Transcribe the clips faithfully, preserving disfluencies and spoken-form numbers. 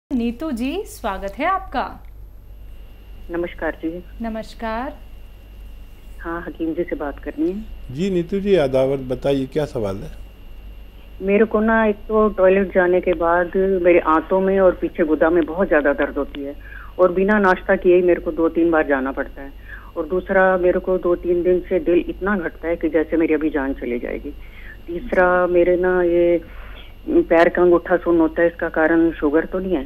नीतू जी, स्वागत है आपका। नमस्कार जी। नमस्कार। हाँ, हकीम जी से बात करनी है। जी नीतू जी, आदावर बताइए क्या सवाल है। मेरे को ना एक तो टॉयलेट जाने के बाद मेरे आंतों में और पीछे गुदा में बहुत ज्यादा दर्द होती है और बिना नाश्ता किए ही मेरे को दो तीन बार जाना पड़ता है। और दूसरा, मेरे को दो तीन दिन से दिल इतना घटता है कि जैसे मेरी अभी जान चली जाएगी। तीसरा, मेरे ना ये पैर का अंगूठा सुन्न होता है, इसका कारण शुगर तो नहीं है?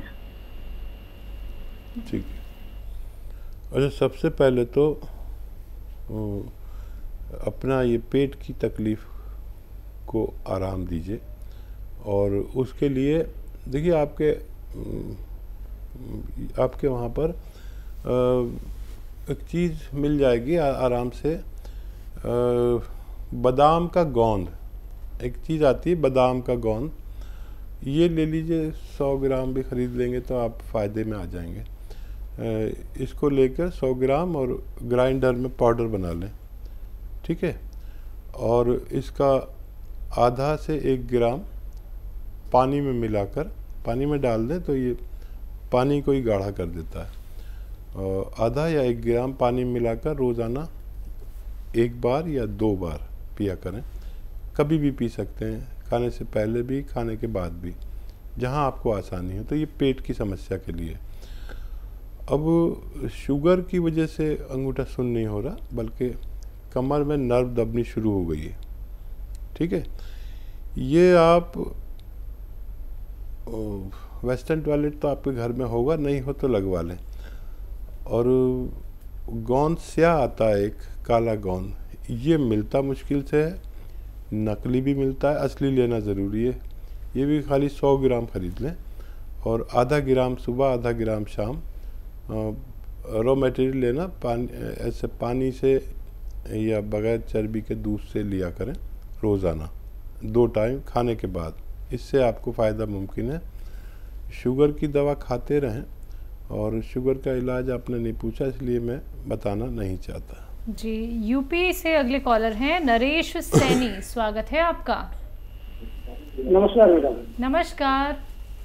ठीक है। अच्छा, सबसे पहले तो अपना ये पेट की तकलीफ़ को आराम दीजिए और उसके लिए देखिए आपके आपके वहाँ पर एक चीज़ मिल जाएगी आराम से। बादाम का गोंद, एक चीज़ आती है बादाम का गोंद, ये ले लीजिए। सौ ग्राम भी ख़रीद लेंगे तो आप फ़ायदे में आ जाएंगे। इसको लेकर सौ ग्राम और ग्राइंडर में पाउडर बना लें, ठीक है। और इसका आधा से एक ग्राम पानी में मिलाकर पानी में डाल दें तो ये पानी को ही गाढ़ा कर देता है। और आधा या एक ग्राम पानी मिलाकर रोज़ाना एक बार या दो बार पिया करें। कभी भी पी सकते हैं, खाने से पहले भी, खाने के बाद भी, जहाँ आपको आसानी हो। तो ये पेट की समस्या के लिए। अब शुगर की वजह से अंगूठा सुन्न नहीं हो रहा, बल्कि कमर में नर्व दबनी शुरू हो गई है, ठीक है। ये आप वेस्टर्न टॉयलेट तो आपके घर में होगा, नहीं हो तो लगवा लें। और गोंद स्याह आता है एक काला गोंद, ये मिलता मुश्किल से है, नकली भी मिलता है, असली लेना ज़रूरी है। ये भी खाली सौ ग्राम ख़रीद लें और आधा ग्राम सुबह आधा ग्राम शाम रॉ मटेरियल लेना। पानी ऐसे पानी से या बगैर चर्बी के दूध से लिया करें रोज़ाना दो टाइम खाने के बाद। इससे आपको फ़ायदा मुमकिन है। शुगर की दवा खाते रहें और शुगर का इलाज आपने नहीं पूछा, इसलिए मैं बताना नहीं चाहता जी। यूपी से अगले कॉलर हैं नरेश सैनी, स्वागत है आपका। नमस्कार मैडम। नमस्कार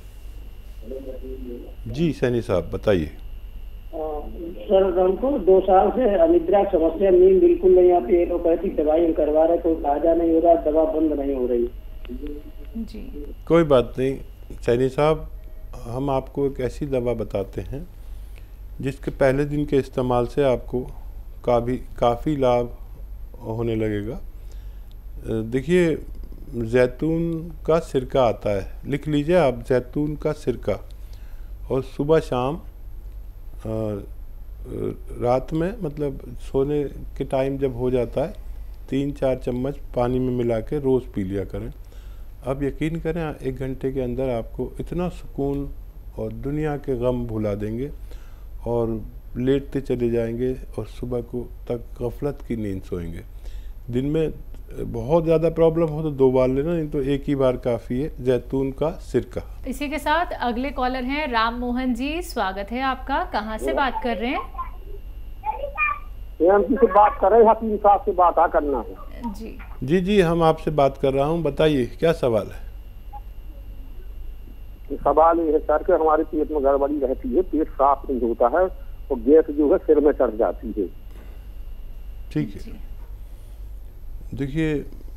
जी सैनी साहब, बताइए। सर, हमको दो साल से अनिद्रा समस्या, नींद बिल्कुल नहीं आती। एलोपैथिक दवाई हम करवा रहे, कोई फायदा नहीं हो रहा, दवा बंद नहीं हो रही जी। कोई बात नहीं सैनी साहब, हम आपको एक ऐसी दवा बताते हैं जिसके पहले दिन के इस्तेमाल से आपको काफ़ी काफ़ी लाभ होने लगेगा। देखिए, जैतून का सिरका आता है, लिख लीजिए आप, जैतून का सिरका। और सुबह शाम आ, रात में, मतलब सोने के टाइम जब हो जाता है, तीन चार चम्मच पानी में मिला के रोज़ पी लिया करें। अब यकीन करें, एक घंटे के अंदर आपको इतना सुकून और दुनिया के गम भुला देंगे और लेटते चले जाएंगे और सुबह को तक गफलत की नींद सोएंगे। दिन में बहुत ज़्यादा प्रॉब्लम हो तो दो बार लेना, नहीं तो एक ही बार काफ़ी है, जैतून का सिरका। इसी के साथ अगले कॉलर हैं राम मोहन जी, स्वागत है आपका। कहाँ से बात कर रहे हैं? से बात कर रहे हैं, हकीम साहब से बात आ करना है। जी जी जी हम आपसे बात कर रहा हूँ, बताइए क्या सवाल है। सवाल ये है सर कि हमारे पेट में गड़बड़ी रहती है, पेट साफ नहीं होता है और गैस जो है सिर में चढ़ जाती है। ठीक है, देखिए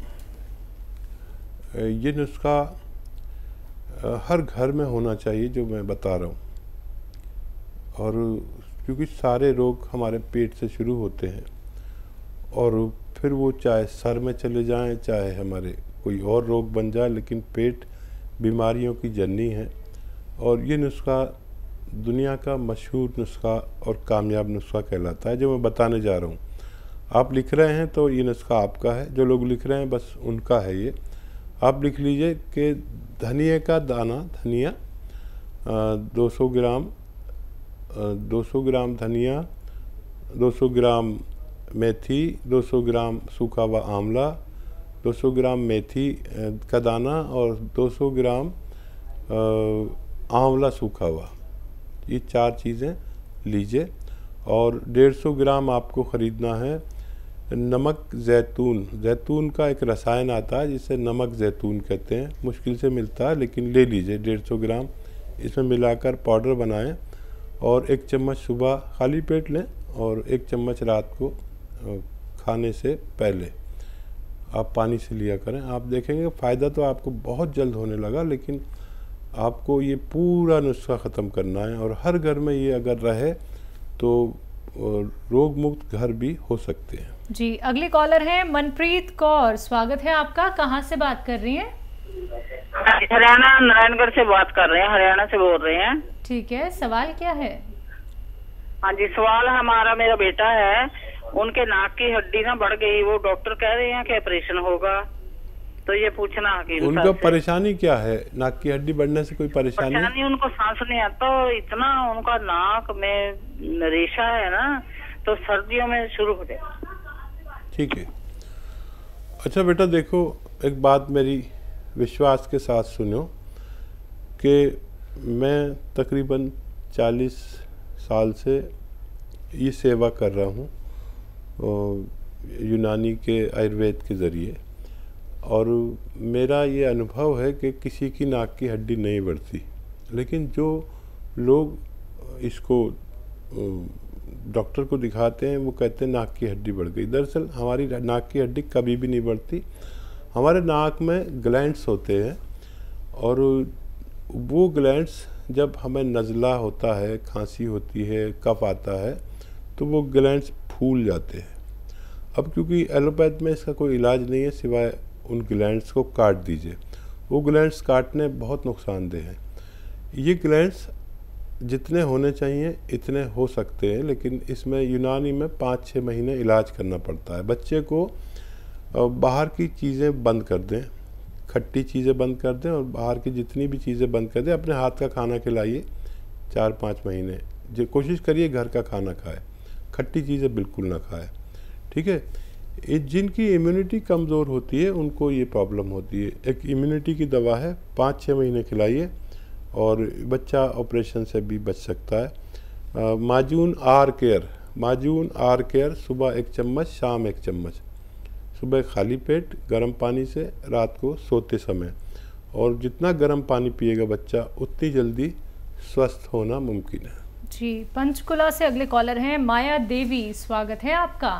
ये नुस्खा हर घर में होना चाहिए जो मैं बता रहा हूँ। और क्योंकि सारे रोग हमारे पेट से शुरू होते हैं और फिर वो चाहे सर में चले जाएं, चाहे हमारे कोई और रोग बन जाए, लेकिन पेट बीमारियों की जननी है। और ये नुस्खा दुनिया का मशहूर नुस्खा और कामयाब नुस्खा कहलाता है, जो मैं बताने जा रहा हूँ। आप लिख रहे हैं तो ये नुस्खा आपका है, जो लोग लिख रहे हैं बस उनका है ये। आप लिख लीजिए कि धनिया का दाना, धनिया दो सौ ग्राम, दो सौ ग्राम धनिया, दो सौ ग्राम मेथी, दो सौ ग्राम सूखा हुआ आंवला, दो सौ ग्राम मेथी का दाना और दो सौ ग्राम आंवला सूखा हुआ, ये चार चीज़ें लीजिए। और डेढ़ सौ ग्राम आपको ख़रीदना है नमक जैतून। जैतून का एक रसायन आता है जिसे नमक जैतून कहते हैं, मुश्किल से मिलता है, लेकिन ले लीजिए डेढ़ सौ ग्राम। इसमें मिलाकर पाउडर बनाएं और एक चम्मच सुबह खाली पेट लें और एक चम्मच रात को खाने से पहले आप पानी से लिया करें। आप देखेंगे फ़ायदा तो आपको बहुत जल्द होने लगा, लेकिन आपको ये पूरा नुस्खा ख़त्म करना है और हर घर में ये अगर रहे तो रोग मुक्त घर भी हो सकते हैं। जी, अगली कॉलर है मनप्रीत कौर, स्वागत है आपका। कहाँ से बात कर रही हैं? हरियाणा, नारायणगढ़ से बात कर रहे हैं, हरियाणा से बोल रहे हैं। ठीक है, सवाल क्या है? हाँ जी, सवाल हमारा, मेरा बेटा है, उनके नाक की हड्डी ना बढ़ गई, वो डॉक्टर कह रहे हैं कि ऑपरेशन होगा, तो ये पूछना है उनका परेशानी क्या है? नाक की हड्डी बढ़ने से कोई परेशानी? परेशानी उनको सांस नहीं आता, इतना उनका नाक में रेशा है ना, तो सर्दियों में शुरू हो जाए। ठीक है, अच्छा बेटा देखो, एक बात मेरी विश्वास के साथ सुनो कि मैं तकरीबन चालीस साल से ये सेवा कर रहा हूँ यूनानी के आयुर्वेद के ज़रिए, और मेरा ये अनुभव है कि किसी की नाक की हड्डी नहीं बढ़ती, लेकिन जो लोग इसको डॉक्टर को दिखाते हैं वो कहते हैं नाक की हड्डी बढ़ गई। दरअसल हमारी नाक की हड्डी कभी भी नहीं बढ़ती। हमारे नाक में ग्लैंड्स होते हैं और वो ग्लैंड्स जब हमें नज़ला होता है, खांसी होती है, कफ आता है, तो वो ग्लैंड्स फूल जाते हैं। अब क्योंकि एलोपैथ में इसका कोई इलाज नहीं है सिवाय उन ग्लैंड्स को काट दीजिए। वो ग्लैंड्स काटने बहुत नुकसानदेह हैं। ये ग्लैंड्स जितने होने चाहिए इतने हो सकते हैं, लेकिन इसमें यूनानी में पाँच छः महीने इलाज करना पड़ता है। बच्चे को बाहर की चीज़ें बंद कर दें, खट्टी चीज़ें बंद कर दें और बाहर की जितनी भी चीज़ें बंद कर दें। अपने हाथ का खाना खिलाइए चार पाँच महीने, जो कोशिश करिए घर का खाना खाए, खट्टी चीज़ें बिल्कुल ना खाए। ठीक है, जिनकी इम्यूनिटी कमज़ोर होती है उनको ये प्रॉब्लम होती है। एक इम्यूनिटी की दवा है, पाँच छः महीने खिलाइए और बच्चा ऑपरेशन से भी बच सकता है। Majoon R care, Majoon R care सुबह एक चम्मच, शाम एक चम्मच, सुबह खाली पेट गर्म पानी से, रात को सोते समय। और जितना गर्म पानी पिएगा बच्चा उतनी जल्दी स्वस्थ होना मुमकिन है। जी, पंचकुला से अगले कॉलर हैं माया देवी, स्वागत है आपका।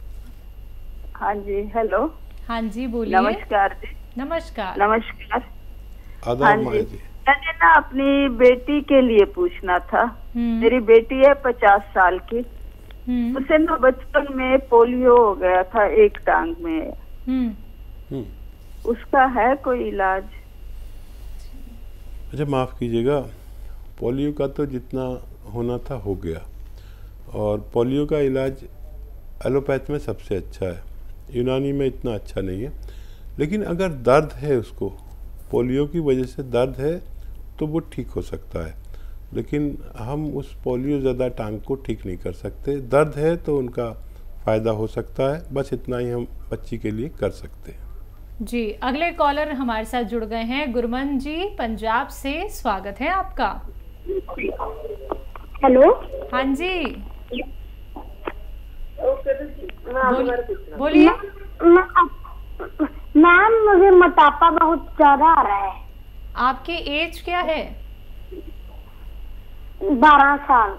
हाँ जी, हेलो। हाँ जी, बोलिए। नमस्कार जी। नमस्कार। नमस्कार। आदाब हाँ माया जी, जी। मैंने ना अपनी बेटी के लिए पूछना था। मेरी बेटी है पचास साल की, उसे ना बचपन में पोलियो हो गया था एक टांग में, उसका है कोई इलाज? अच्छा माफ़ कीजिएगा, पोलियो का तो जितना होना था हो गया, और पोलियो का इलाज एलोपैथ में सबसे अच्छा है, यूनानी में इतना अच्छा नहीं है। लेकिन अगर दर्द है, उसको पोलियो की वजह से दर्द है, तो वो ठीक हो सकता है, लेकिन हम उस पोलियो ज़्यादा टांग को ठीक नहीं कर सकते। दर्द है तो उनका फ़ायदा हो सकता है, बस इतना ही हम बच्ची के लिए कर सकते हैं। जी, अगले कॉलर हमारे साथ जुड़ गए हैं गुरमन जी, पंजाब से, स्वागत है आपका। हेलो। हाँ जी, बोलिए। मैम, मुझे मोटापा बहुत ज्यादा आ रहा है। आपकी एज क्या है? बारह साल।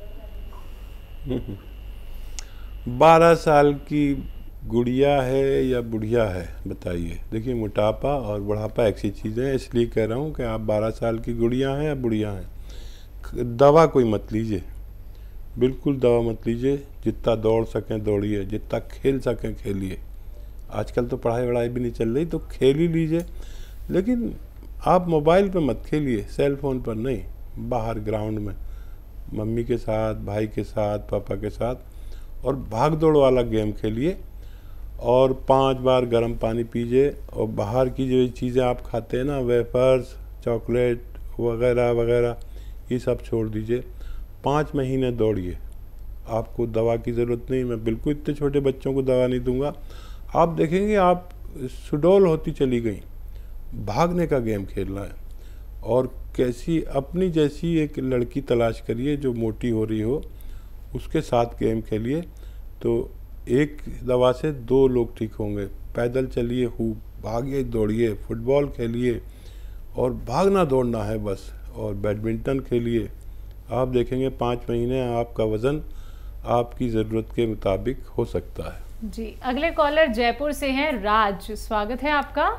बारह साल की गुड़िया है या बुढ़िया है, बताइए। देखिए, मोटापा और बुढ़ापा एक सी चीज़ें हैं, इसलिए कह रहा हूँ कि आप बारह साल की गुड़िया हैं या बुढ़िया हैं। दवा कोई मत लीजिए, बिल्कुल दवा मत लीजिए। जितना दौड़ सकें दौड़िए, जितना खेल सकें खेलिए। आजकल तो पढ़ाई वढ़ाई भी नहीं चल रही, तो खेल ही लीजिए, लेकिन आप मोबाइल पे मत खेलिए, सेल फोन पर नहीं। बाहर ग्राउंड में मम्मी के साथ, भाई के साथ, पापा के साथ, और भाग दौड़ वाला गेम खेलिए, और पांच बार गर्म पानी पीजिए। और बाहर की जो चीज़ें आप खाते हैं ना, वेफर्स, चॉकलेट वगैरह वगैरह, ये सब छोड़ दीजिए। पाँच महीने दौड़िए, आपको दवा की ज़रूरत नहीं। मैं बिल्कुल इतने छोटे बच्चों को दवा नहीं दूंगा। आप देखेंगे आप सुडौल होती चली गई। भागने का गेम खेलना है, और कैसी अपनी जैसी एक लड़की तलाश करिए जो मोटी हो रही हो, उसके साथ गेम खेलिए, तो एक दवा से दो लोग ठीक होंगे। पैदल चलिए खूब, भागिए, दौड़िए, फुटबॉल खेलिए, और भागना दौड़ना है बस। और बैडमिंटन खेलिए। आप देखेंगे पाँच महीने आपका वज़न आपकी ज़रूरत के मुताबिक हो सकता है। जी, अगले कॉलर जयपुर से हैं राज, स्वागत है आपका।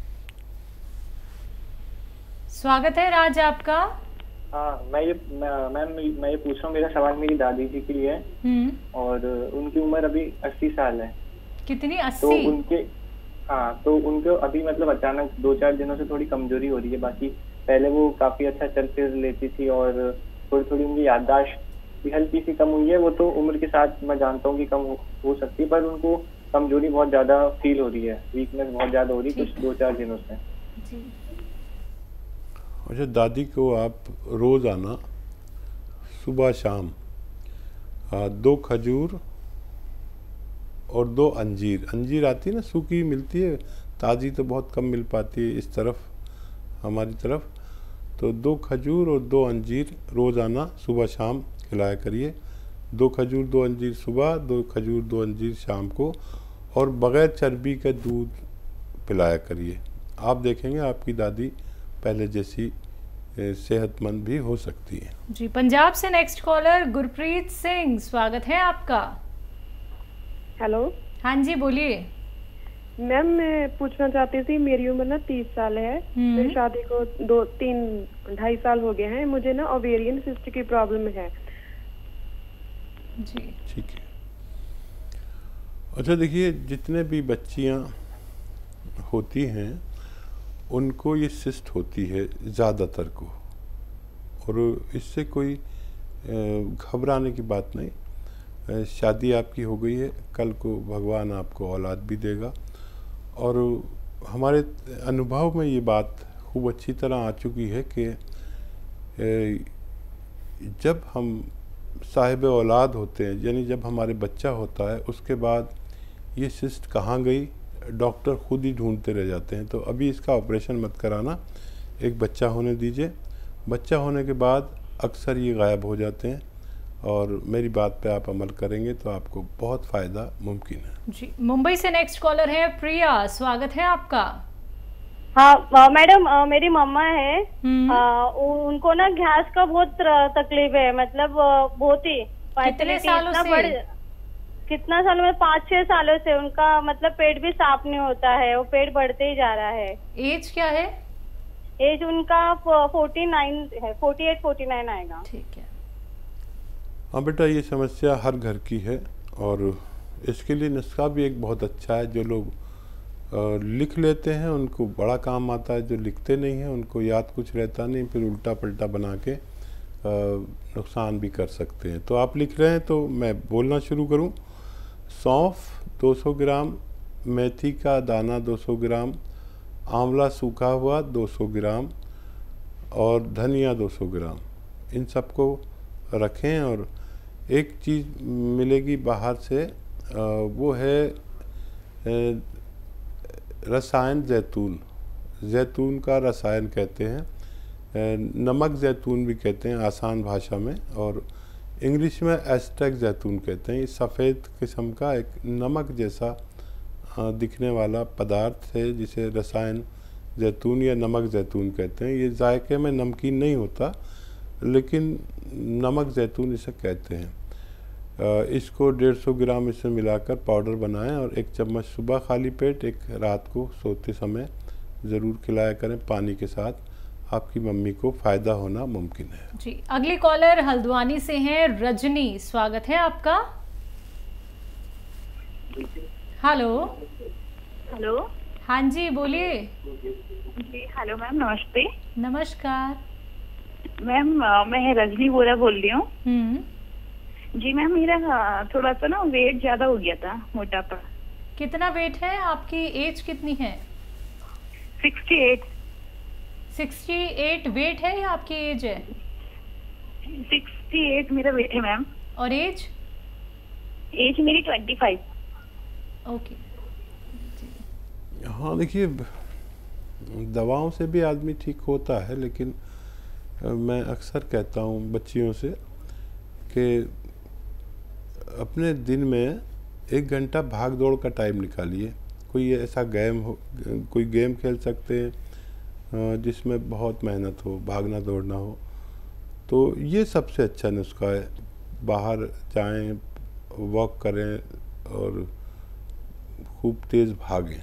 स्वागत है राज आपका। हाँ, मैं ये मैम मैं, मैं ये पूछ रहा हूँ, मेरा सवाल मेरी दादी जी के लिए है और उनकी उम्र अभी अस्सी साल है। कितनी? अस्सी? तो उनके हाँ तो उनको अभी मतलब अचानक दो चार दिनों से थोड़ी कमजोरी हो रही है। बाकी पहले वो काफी अच्छा चल फिर लेती थी और थोड़ी थोड़ी उनकी याददाश्त भी हल्की सी कम हुई है। वो तो उम्र के साथ मैं जानता हूँ कि कम हो, हो सकती है, पर उनको कमजोरी बहुत ज्यादा फील हो रही है, वीकनेस बहुत ज्यादा हो रही है कुछ दो चार दिनों से। अच्छा, दादी को आप रोज़ाना सुबह शाम दो खजूर और दो अंजीर, अंजीर आती है ना, सूखी मिलती है, ताज़ी तो बहुत कम मिल पाती है इस तरफ हमारी तरफ, तो दो खजूर और दो अंजीर रोज़ाना सुबह शाम खिलाया करिए। दो खजूर दो अंजीर सुबह, दो खजूर दो अंजीर शाम को, और बग़ैर चर्बी का दूध पिलाया करिए। आप देखेंगे आपकी दादी पहले जैसी सेहतमंद भी हो सकती है। जी, पंजाब से नेक्स्ट कॉलर गुरप्रीत सिंह, स्वागत है आपका। हेलो। हाँ जी, बोलिए। मैम मैं पूछना चाहती थी, मेरी उम्र ना तीस साल है, मेरी शादी को दो तीन ढाई साल हो गए हैं, मुझे ना ओवेरियन सिस्ट की प्रॉब्लम है। जी ठीक है। अच्छा देखिए, जितने भी बच्चियां होती हैं उनको ये सिस्ट होती है ज़्यादातर को, और इससे कोई घबराने की बात नहीं। शादी आपकी हो गई है, कल को भगवान आपको औलाद भी देगा, और हमारे अनुभव में ये बात खूब अच्छी तरह आ चुकी है कि जब हम साहिब औलाद होते हैं, यानी जब हमारे बच्चा होता है, उसके बाद ये सिस्ट कहाँ गई डॉक्टर खुद ही ढूंढते रह जाते हैं। तो अभी इसका ऑपरेशन मत कराना, एक बच्चा होने दीजिए। बच्चा होने के बाद अक्सर ये गायब हो जाते हैं, और मेरी बात पे आप अमल करेंगे तो आपको बहुत फ़ायदा मुमकिन है। जी, मुंबई से नेक्स्ट कॉलर है प्रिया, स्वागत है आपका। हाँ मैडम, मेरी मम्मा है, आ, उनको ना गैस का बहुत तकलीफ है, मतलब बहुत ही। कितने सालों से? कितना सालों में? पाँच छह सालों से उनका मतलब पेट भी साफ नहीं होता है, वो पेट बढ़ते ही जा रहा है। एज क्या है? एज उनका फोर्टी नाइन है, फोर्टी एट फोर्टी नाइन आएगा। ठीक है। हाँ बेटा, ये समस्या हर घर की है, और इसके लिए नुस्खा भी एक बहुत अच्छा है। जो लोग लिख लेते हैं उनको बड़ा काम आता है, जो लिखते नहीं हैं उनको याद कुछ रहता नहीं, फिर उल्टा पलटा बना के नुकसान भी कर सकते हैं। तो आप लिख रहे हैं तो मैं बोलना शुरू करूं। सौंफ दो सौ ग्राम, मेथी का दाना दो सौ ग्राम, आंवला सूखा हुआ दो सौ ग्राम, और धनिया दो सौ ग्राम, इन सबको रखें। और एक चीज़ मिलेगी बाहर से, वो है रसायन जैतून, जैतून का रसायन कहते हैं, नमक जैतून भी कहते हैं आसान भाषा में, और इंग्लिश में एस्ट्रैक जैतून कहते हैं। ये सफ़ेद किस्म का एक नमक जैसा दिखने वाला पदार्थ है जिसे रसायन जैतून या नमक जैतून कहते हैं। ये जायके में नमकीन नहीं होता, लेकिन नमक जैतून इसे कहते हैं। इसको डेढ़ सौ ग्राम इसमें मिलाकर पाउडर बनाएं, और एक चम्मच सुबह खाली पेट, एक रात को सोते समय ज़रूर खिलाया करें पानी के साथ। आपकी मम्मी को फ़ायदा होना मुमकिन है। जी, अगली कॉलर हल्द्वानी से हैं रजनी, स्वागत है आपका। हेलो। हेलो। हाँ जी, बोलिए। जी हेलो मैम, नमस्ते। नमस्कार मैम, मैं रजनी बोरा बोल रही हूँ। जी मैम, मेरा थोड़ा सा ना वेट ज्यादा हो गया था, मोटापा। कितना वेट है? आपकी एज कितनी है? Sixty eight. Sixty eight weight है या आपकी एज है? सिक्सटी एट मेरा वेट है मैम। और एज? एज मेरी ट्वेंटी फाइव। ओके। हाँ देखिए, दवाओं से भी आदमी ठीक होता है, लेकिन मैं अक्सर कहता हूँ बच्चियों से कि अपने दिन में एक घंटा भाग दौड़ का टाइम निकालिए। कोई ऐसा गेम हो, कोई गेम खेल सकते हैं, जिसमें बहुत मेहनत हो, भागना दौड़ना हो, तो ये सबसे अच्छा नुस्खा है। बाहर जाएं, वॉक करें और खूब तेज़ भागें,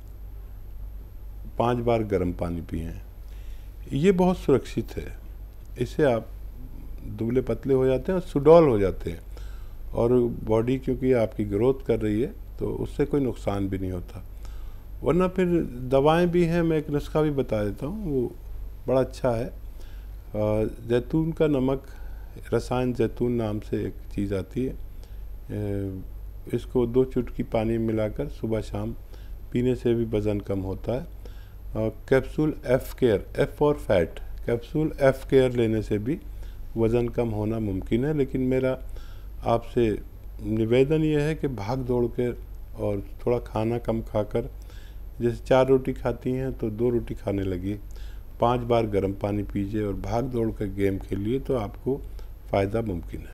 पांच बार गर्म पानी पिएं, ये बहुत सुरक्षित है। इससे आप दुबले पतले हो जाते हैं और सुडौल हो जाते हैं, और बॉडी क्योंकि आपकी ग्रोथ कर रही है तो उससे कोई नुकसान भी नहीं होता। वरना फिर दवाएं भी हैं, मैं एक नुस्खा भी बता देता हूँ, वो बड़ा अच्छा है। जैतून का नमक, रसायन जैतून नाम से एक चीज़ आती है, इसको दो चुटकी पानी में मिलाकर सुबह शाम पीने से भी वज़न कम होता है। Capsule F care, F for fat, capsule F care लेने से भी वज़न कम होना मुमकिन है। लेकिन मेरा आपसे निवेदन ये है कि भाग दौड़ के और थोड़ा खाना कम खाकर, जैसे चार रोटी खाती हैं तो दो रोटी खाने लगी, पांच बार गर्म पानी पीजिए और भाग दौड़ कर गेम खेलिए, तो आपको फ़ायदा मुमकिन है।